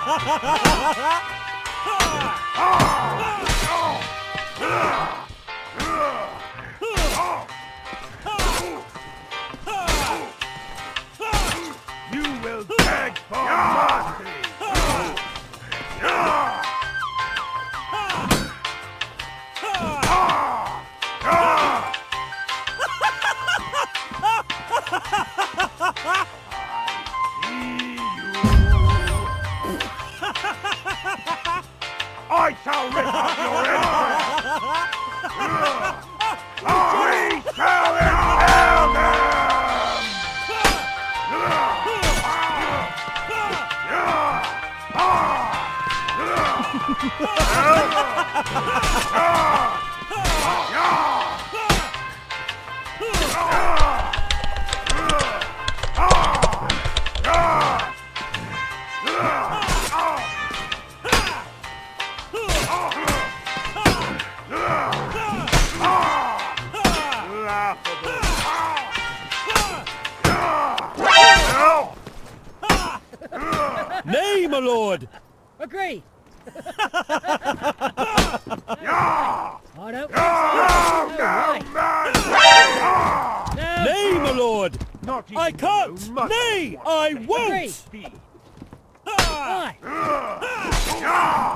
You will beg for mercy. I shall rip up your entrance! We shall impale them! Nay, my lord! Agree! Oh, no. Nay, my lord! Not I even can't! you must Nay, I won't! Agree. Aye.